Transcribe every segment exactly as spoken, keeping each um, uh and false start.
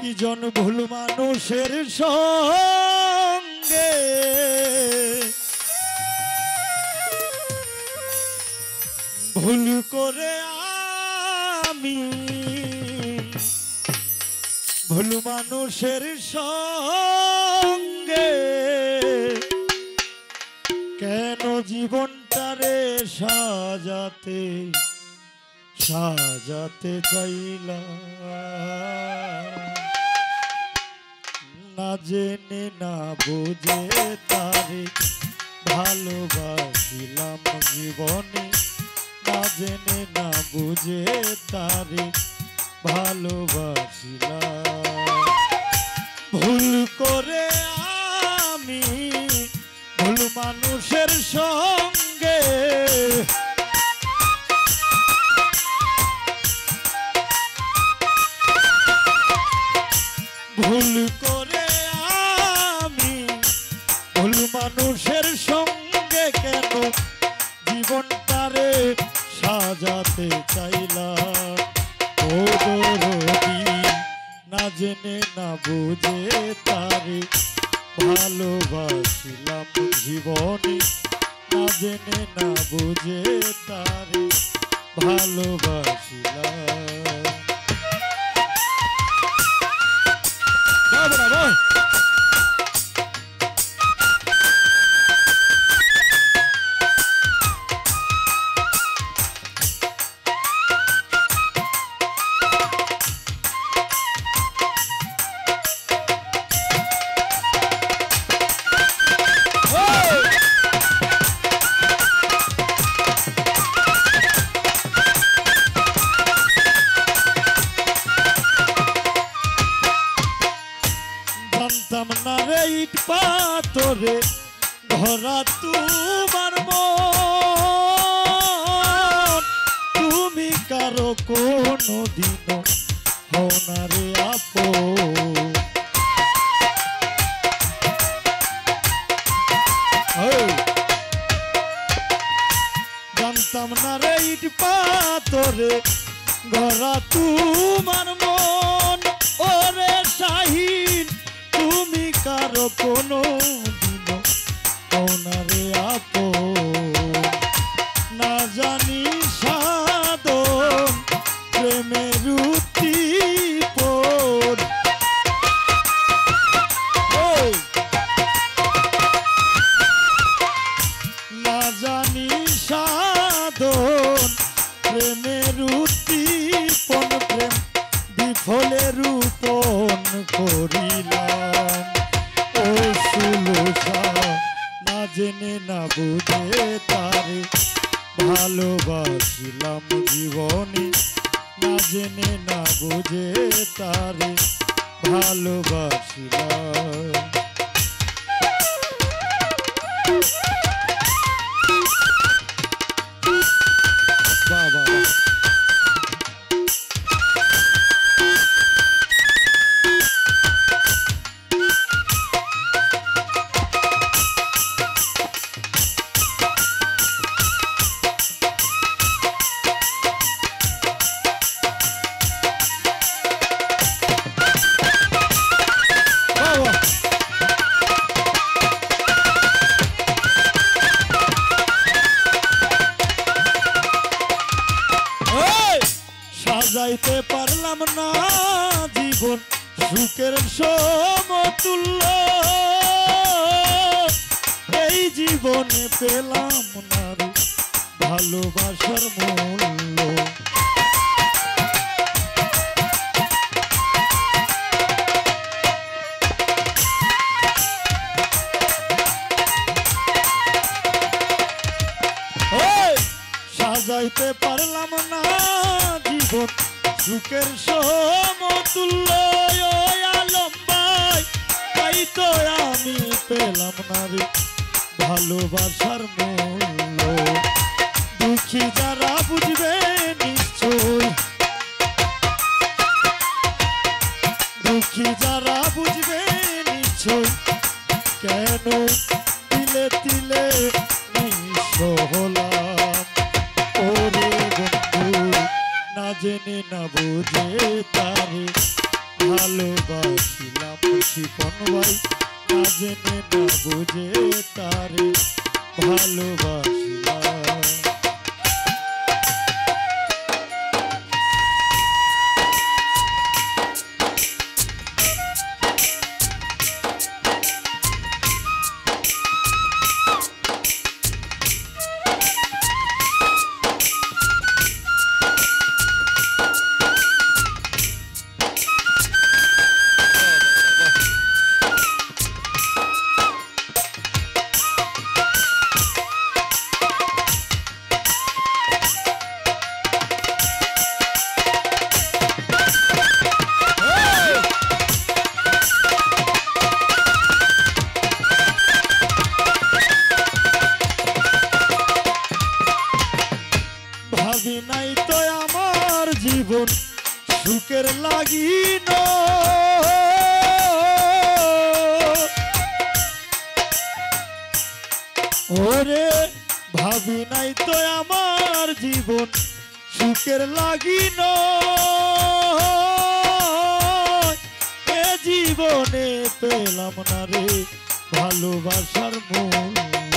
জন ভুল মানুষের সঙ্গে ভুল করে আমি ভুল মানুষের সঙ্গে কেন জীবনটারে সাজাতে সাজাতে চাইলাম না জেনে না বুঝে তারে ভালোবাসিলাম জীবনে না জেনে না বুঝে তারে ভালোবাসিলাম ভুল করে আমি ভুল মানুষের সঙ্গে ভুল করে আমি ভুল মানুষের সঙ্গে কেন জীবনটারে সাজাতে চাইলাম ও দরদি না জেনে না বুঝে তারে ভালোবাসিলাম জীবনে না জেনে না বুঝে তারে ভালোবাসিলাম bravo না রে ইট পাথরে ধরা তোমার মন তুমি কারো কোনো দিন হও না রে আপন জানতাম না রে ইট পাথরে ধরা তোমার মন ওরে শাহিন তুমি কারো কোনো দিন ওনারে আপন না জানি সাধন প্রেমের উদ্দীপন না জানি সাধন প্রেমের উদ্দীপন প্রেম বিফলে রূপন করিলাম ও সুলসা না জেনে না বুঝে তারে ভালোবাসিলাম জীবনে না জেনে না বুঝে তারে ভালোবাসিলাম বাবা সাজাইতে পারলাম না জীবন সুখের সমতুল্য এই জীবনে পেলাম না ভালোবাসার মূল্য সাজাইতে পারলাম না জীবন সুখের সমতুল্য আলম ভাই তাই তো আমি পেলাম না রে ভালোবাসার মূল্য দুঃখী যারা বুঝবে নিশ্চয় দুঃখী যারা বুঝবে নিশ্চয় কেন তিলে তিলে নিঃস্ব হলাম ওরে বন্ধু না জেনে না বুঝে তারে ভালোবাসিলাম শিপন ভাই না জেনে না বুঝে তারে ভালোবাসিলাম। ভাবি নাই তো আমার জীবন সুখের লাগিন, ওরে ভাবি নাই তো আমার জীবন সুখের লাগিন, এ জীবনে পেলাম না রে ভালোবাসার মূল্য।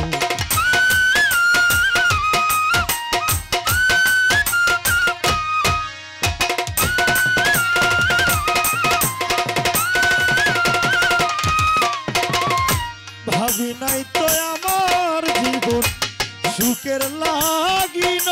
ভাবি নাই তো আমার জীবন সুখের লাগিন,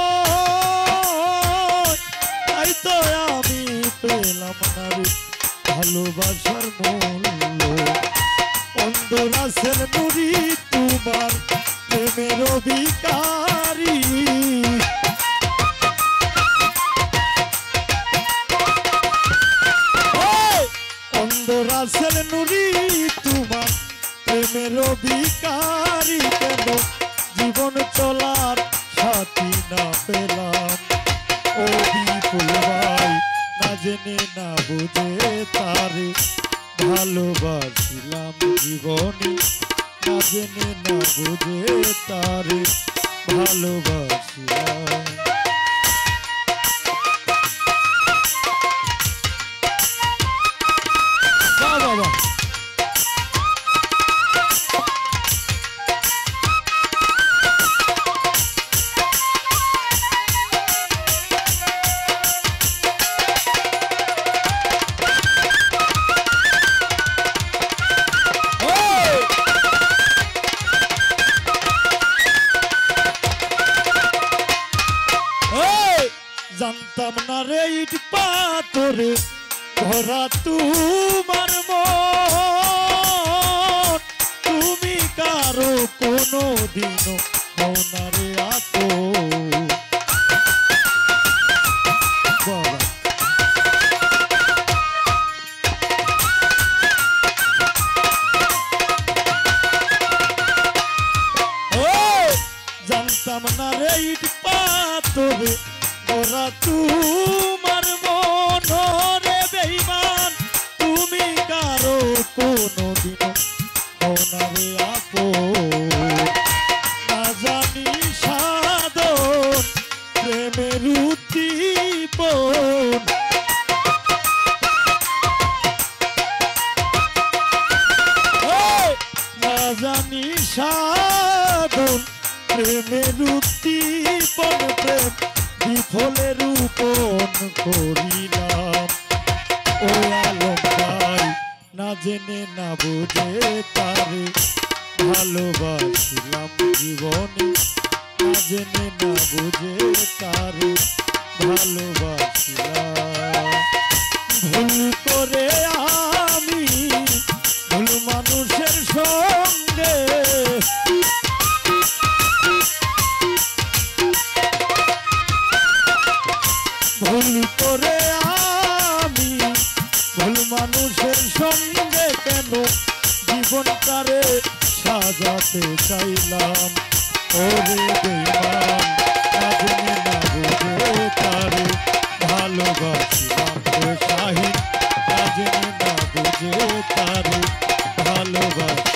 তাই তো আমি পেলাম না রে ভালোবাসার মূল্য। অন্ধরাসের নুরি তোমার প্রেমের অধিকারী, অন্ধরাসের নুরি তোমার প্রেমের অধিকারী, কেন জীবন চলার সাথী না পেলাম। ও বিপুল ভাই না জেনে না বুঝে তারে ভালোবাসিলাম জীবনে, না জেনে না বুঝে তারে ভালোবাসিলাম। বাবা জানতাম না রে ইট পাথরে ভরা তোমার মন, তুমি কারো কোনো দিনও হও না রে আপন। বাবা ও জানতাম না রে ইট পাথরে ওরা তোমার মন রে বেঈমান, তুমি কারো কোনো দিন হও না রে আপন। না জানি সাধন প্রেমের উদ্দীপন, না জানি সাধন প্রেমের উদ্দীপন, প্রেম বিফলে রূপন করিলাম। ও আলম ভাই না জেনে না বুঝে তারে ভালোবাসিলাম জীবনে, না জেনে না বুঝে তারে ভালোবাসিলাম। ভুল করে আমি ভুল মানুষের সঙ্গে, ভুল করে আমি ভুল মানুষের সঙ্গে কেন জীবনটারে সাজাতে চাইলাম। ওরে বেঈমান না জেনে না বুঝে তারে ভালোবাসিলাম। শাহিন না জেনে না বুঝে তারে ভালোবাসি।